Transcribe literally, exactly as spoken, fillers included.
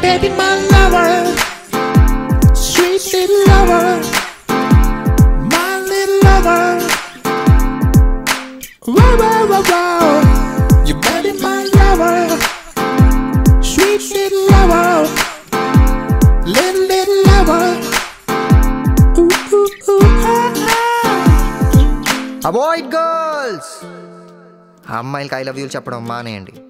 baby, my lover, sweet little lover, my little lover. Wow, wow, wow, wow. You baby, my lover, sweet little lover, little little lover. Ooh, ooh, ooh, ah, ah. Avoid girls. అమ్మాయిలకి I love you చెప్పడం మానేయండి.